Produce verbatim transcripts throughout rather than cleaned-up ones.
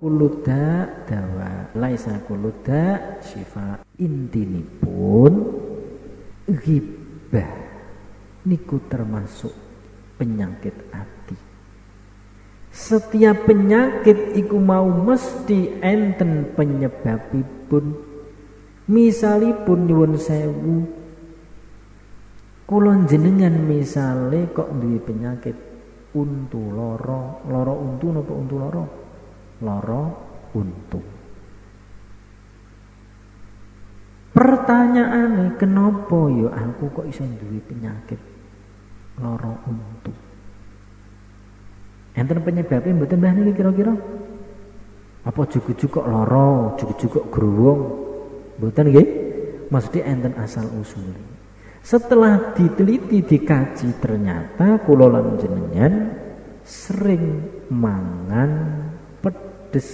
Kuluda dawa laisa kuluda syifa. Intinipun ghibah niku termasuk penyakit hati. Setiap penyakit iku mau mesti enten penyebabipun. Misalipun nyuwun sewu, kula jenengan misale kok duwe penyakit untu loro, loro untu napa untu loro? Loro untu. Pertanyaane, kenapa ya aku kok iso duwe penyakit loro untu? Enten penyebabnya mboten mbah niki kira-kira? Apa jugu-jugu kok loro, jugu-jugu kok growong? Mboten nggih? Maksudnya enten asal usule. Setelah diteliti dikaji ternyata kula lan jenengan sering mangan pedes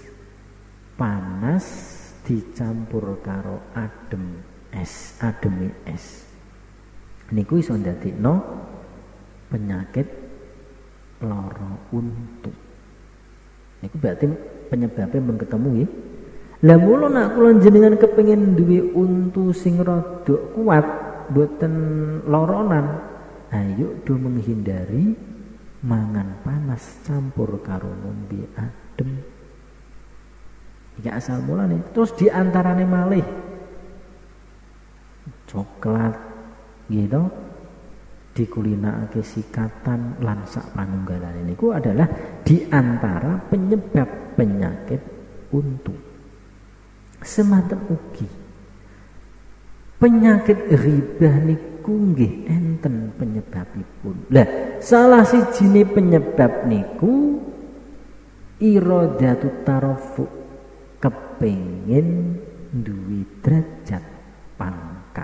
panas dicampur karo adem es, ademi es. Niku iso ndadekno penyakit lara untu. Niku berarti penyebabnya mun ketemu nggih. Lah mula nek kula jenengan kepengin duwe untu sing rada kuat, boten loronan, ayo do menghindari mangan panas campur karo ngombe adem. Iki asal mulane. Terus diantarane malih coklat gitu dikulinakake sikatan lan sak panunggalane niku adalah diantara penyebab penyakit untu. Semanten ugi penyakit ribah niku nggih enten penyebabipun. Lah salah sijine penyebab niku iradatu tarafu, kepengin duwe derajat pangkat.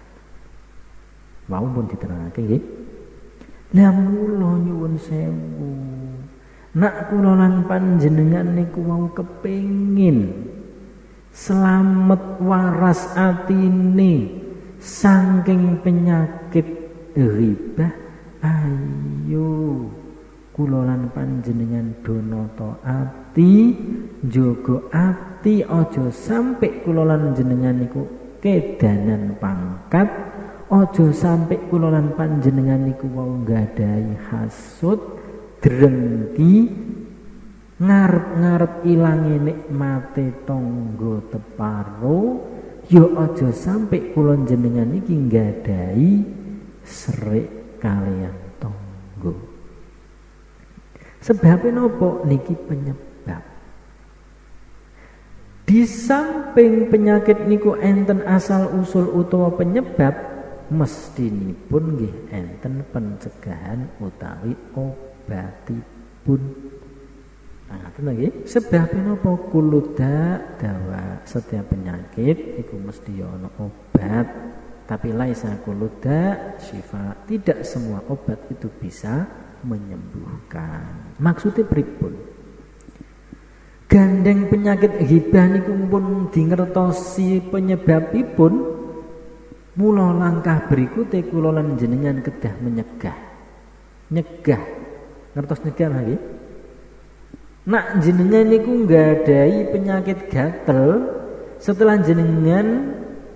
Wau pun diterangake nggih. Lah mula nyuwun sewu. Nak kula lan panjenengan niku wau kepengin selamat waras atine saking penyakit ribah, ayo kula lan panjenengan donata ati, njaga ati aja sampai kula lan jenengan niku kedanan pangkat, aja sampai kula lan panjenengan niku wau nggadahi hasud, drengki, ngarep-ngarep ilange nikmate tangga teparo, ya aja sampai kula jenengan iki nggadahi serik kaliyan tangga. Sebabnya napa niki penyebab. Di samping penyakit niku enten asal usul utawa penyebab, mestinipun nggih enten pencegahan utawi obatipun. Nah, lagi sebabnya napa kuluda dawa, setiap penyakit iku mesti ya ana obat, tapi laisa kuluda syifa, tidak semua obat itu bisa menyembuhkan. Maksudnya pripun? Gandeng penyakit ghibah niku pun dingertosi penyebabipun, mula langkah berikutnya kula lan jenengan kedah menyegah. Nyegah. Ngertos nyegah lagi? Nak jenengan niku nggadahi penyakit gatel, setelah jenengan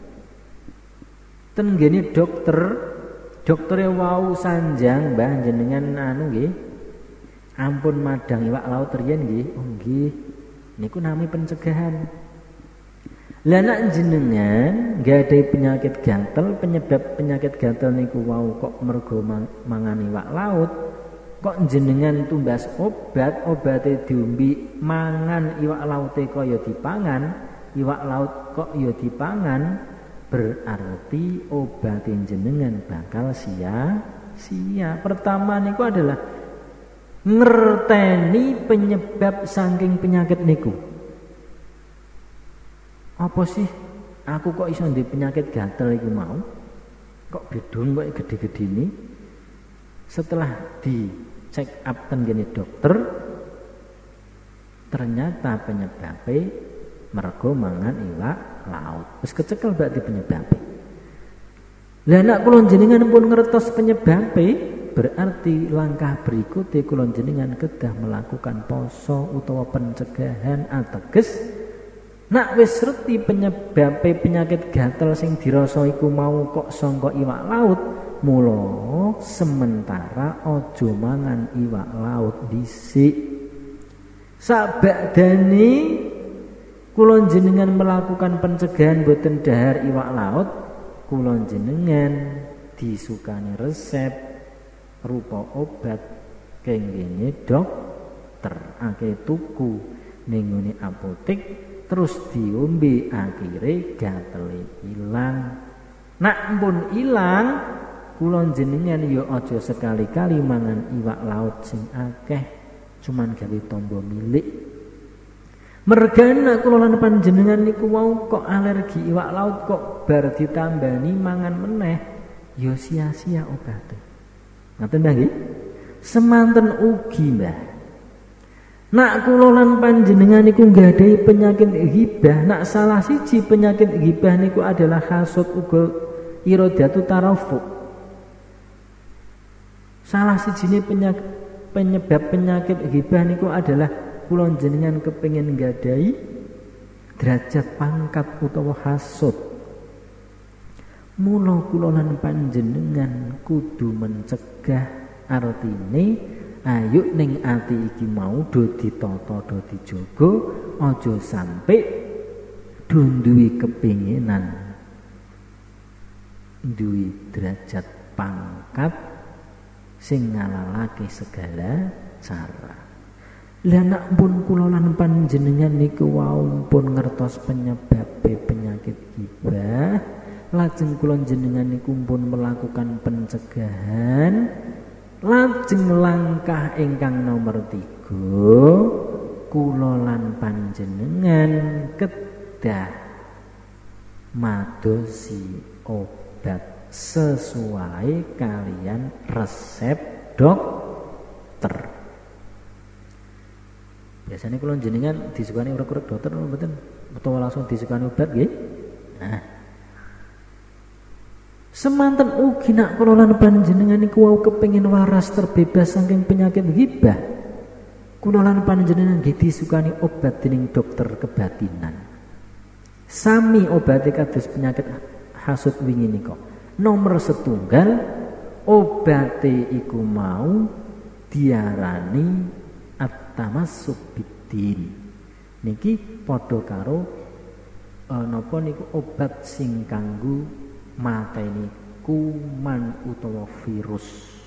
ten gene dokter, doktere wau sanjang mbah jenengan anu nggih, ampun madang iwak laut riyen nggih, oh nggih, niku nami pencegahan. Lah nak jenengan nggadahi penyakit gatel, penyebab penyakit gatel niku wau kok mergo mangan iwak laut. Kok jenengan tumbas obat, obatnya diombe, mangan iwak laute kok ya dipangan, iwak laut kok ya dipangan, berarti obatin jenengan bakal sia-sia. Pertama niku adalah ngerteni penyebab saking penyakit niku. Apa sih aku kok iso ndek penyakit gatel iku mau? Kok bedon kok gede-gede ini? Setelah di check up ten gene dokter, ternyata penyebabnya mergo mangan iwak laut. Wis kecekel berarti penyebabnya. Lah nek kula jenengan pun ngertos penyebabnya, berarti langkah berikutnya kula jenengan kedah melakukan poso utawa pencegahan ateges nak wis reti penyebab penyakit gatel sing dirasa iku mau kok sangka iwak laut, mula sementara aja mangan iwak laut dhisik. Sabadane kula jenengan melakukan pencegahan boten dahar iwak laut, kula jenengan disukani resep rupa obat kenggene dokter akeh tuku ning nggone apotek terus diombe akhire gatele ilang. Nak pun ilang kula jenengan ya aja sekali-kali mangan iwak laut sing akeh cuman gawe tombo milik. Mergana kula lan panjenengan niku wau kok alergi iwak laut kok bar ditambani mangan meneh ya sia-sia obate. Ngaten Mbah nggih? Semanten ugi Mbah. Nak kula lan panjenengan niku nggadahi penyakit ghibah, nak salah siji penyakit ghibah niku adalah hasud uga iradatu tarafu. Salah sijine penyakit penyebab penyakit ghibah niku adalah kula jenengan kepengin nggadahi derajat pangkat utawa hasud. Mula kula lan panjenengan kudu mencegah, artine ayo ning ati iki mau do ditata do dijaga aja sampe do duwe kepinginan duwe derajat pangkat sing ngalalake segala cara. Lah nek pun kula lan panjenengan niku wau pun ngertos penyebab penyakit ghibah, lajeng kula jenengan niku pun melakukan pencegahan. Lajeng langkah ingkang nomor tiga, kula lan panjenengan kedah madosi obat sesuai kalian resep dokter. Biasanya kula jenengan disukani urip-urip dokter mboten utawa langsung disukani obat nggih. Nah, semanten ugi nak kula lan panjenengan niku wau kepengin waras terbebas saking penyakit ghibah. Kula lan panjenengan nggih disukani obat dening dokter kebatinan. Sami obate kados penyakit hasud wingi nika. Nomor setunggal obate iku mau diarani at-tamassuk biddin. Niki padha karo uh, napa niku obat sing kanggo mateni kuman utawa virus.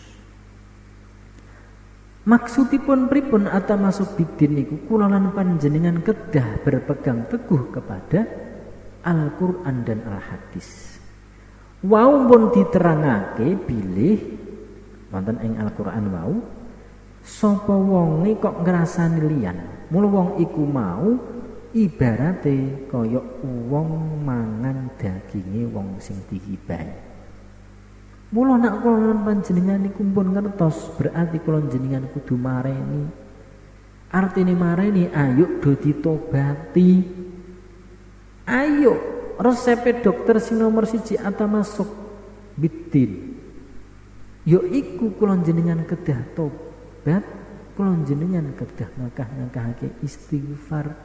Maksudipun pripun at-tamassuk biddin niku kula lan panjenengan kedah berpegang teguh kepada Al-Qur'an dan Al-Hadis. Wau pun diterangake bilih wonten ing Al-Qur'an wau sapa wonge kok ngrasani liyan. Mula wong iku mau ibarate kaya wong mangan daginge wong sing dihibahi. Mula nek kula panjenengan niku pun ngertos berarti kula jenengan kudu mareni. Artine mareni ayo do ditobati. Ayo resep dokter sing nomor siji at-tamassuk biddin. Yo iku kula jenengan kedah tobat, kula jenengan kedah ngakah-ngakahake istighfar.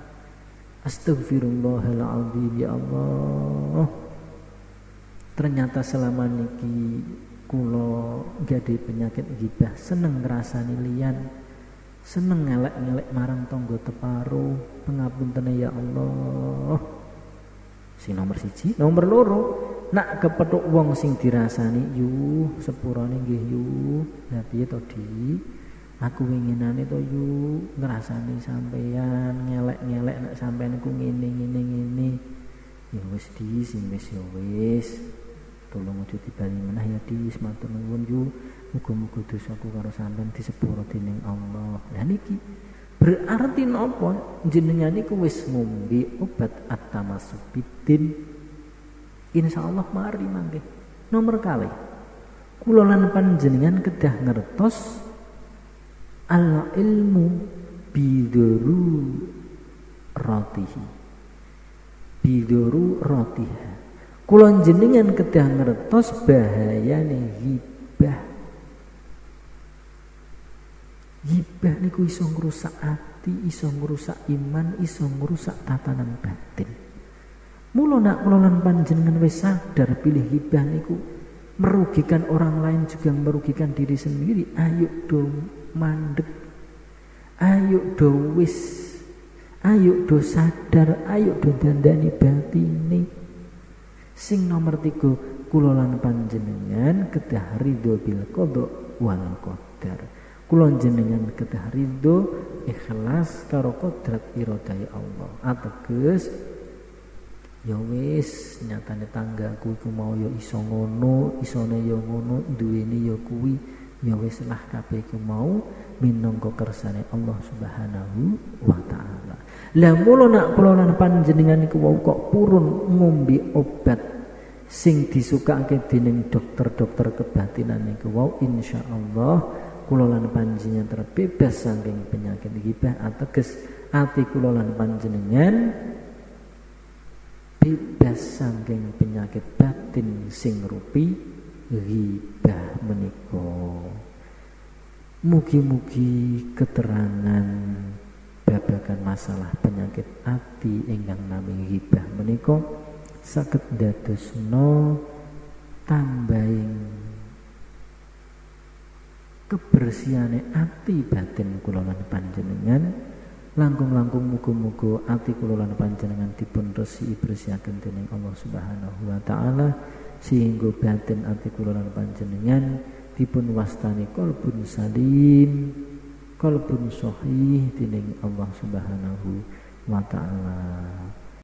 Astagfirullahaladzim, ya Allah. Ternyata selama niki kula gade penyakit ghibah, seneng ngrasani liyan, seneng ngelek-ngelek marang tangga teparo. Pangapuntene ya Allah. Sing nomor siji, nomor loro, nak kepethuk wong sing dirasani yu sepurane nggih yu. Lah piye to Di? Aku winginane to yu ngrasani sampeyan ngelek-ngelek nek sampeyan ku ngene-ngene ngene. Ya wis Di, sing wis ya wis. Tolong aja dibali meneh ya Di, matur nuwun yu. Muga-muga dosaku karo sampeyan disepuro dening Allah. Lah niki berarti napa jenengan niku wis ngombe obat at-tamassuk biddin. Insyaallah mari mangke. Nomor kalih kula lan panjenengan kedah ngertos al ilmu biduru rotihi biduru rotiha. Kula jenengan kedah ngertos bahayane ghibah. Ghibah niku iso ngrusak ati, iso ngrusak iman, iso ngrusak tatanan batin. Mula nak kula lan panjenengan wis sadar pilih ghibah niku merugikan orang lain juga merugikan diri sendiri, ayo do mandek, ayo do wis, ayo do sadar, ayo do dandani batine. Sing nomor tiga, kula lan panjenengan kedah ridho bil qada wal qadar. Kula jenengan kedah ridho ikhlas karo kodrat iradah Allah. Ateges ya wis nyatane tanggaku iku mau ya iso ngono, isone ya ngono, duweni ya kuwi, ya wis lah kabeh iku mau minangka kersane Allah Subhanahu wa taala. Lah mula nak kula lan panjenengan iku wau kok purun ngombe obat sing disukake dening dokter-dokter kebatinan niku wau insyaallah kula lan panjenengan terbebas saking penyakit ghibah. Ateges ati kula lan panjenengan bebas saking penyakit batin sing rupi ghibah menika. Mugi-mugi keterangan babagan masalah penyakit ati ingkang nami ghibah menika saged dadosna tambahing kebersihane ati batin kula lan panjenengan. Langkung-langkung muga-muga ati kula lan panjenengan dipun resi bersihaken dening Allah Subhanahu wa taala sehingga batin ati kula lan panjenengan dipun wastani qalbun salim, qalbun sahih dening Allah Subhanahu wa taala.